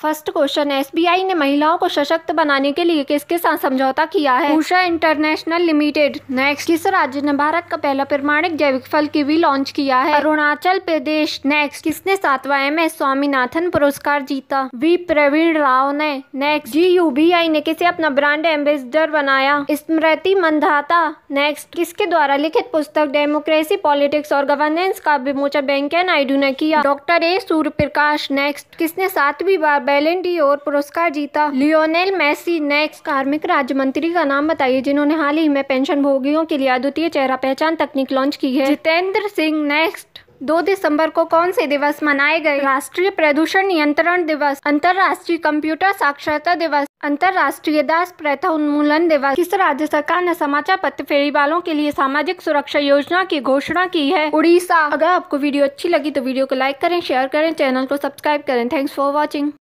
First question, SBI ने महिलाओं को सशक्त बनाने के लिए किसके साथ समझौता किया है? Usha international limited. नेक्स्ट, किस राज्य ने भारत का पहला प्रमाणिक जैविक फल कीवी लॉन्च किया है? अरुणाचल प्रदेश। नेक्स्ट, किसने 7वां MS स्वामीनाथन पुरस्कार जीता? वी प्रवीण राव ने। नेक्स्ट, GUVI ने किसे अपना ब्रांड एम्बेसडर बनाया? स्मृति मंधाता। नेक्स्ट, किसके द्वारा लिखित पुस्तक डेमोक्रेसी, पॉलिटिक्स और गवर्नेंस का विमोचन वेंकैया नायडू ने किया? Doctor A Suryaprakash. नेक्स्ट, किसने 7वीं बार बैलन डी'ओर पुरस्कार जीता? Lionel Messi. नेक्स्ट, कार्मिक राज्य मंत्री का नाम बताइए जिन्होंने हाल ही में पेंशन भोगियों के लिए अद्वितीय चेहरा पहचान तकनीक लॉन्च की है? जितेंद्र सिंह। नेक्स्ट, 2 दिसंबर को कौन से दिवस मनाए गए? राष्ट्रीय प्रदूषण नियंत्रण दिवस, अंतर्राष्ट्रीय कंप्यूटर साक्षरता दिवस, अंतर्राष्ट्रीय दास प्रथा उन्मूलन दिवस। किस राज्य सरकार ने समाचार पत्र फेरीवालों के लिए सामाजिक सुरक्षा योजना की घोषणा की है? उड़ीसा। अगर आपको वीडियो अच्छी लगी तो वीडियो को लाइक करें, शेयर करें, चैनल को सब्सक्राइब करें। Thanks for watching.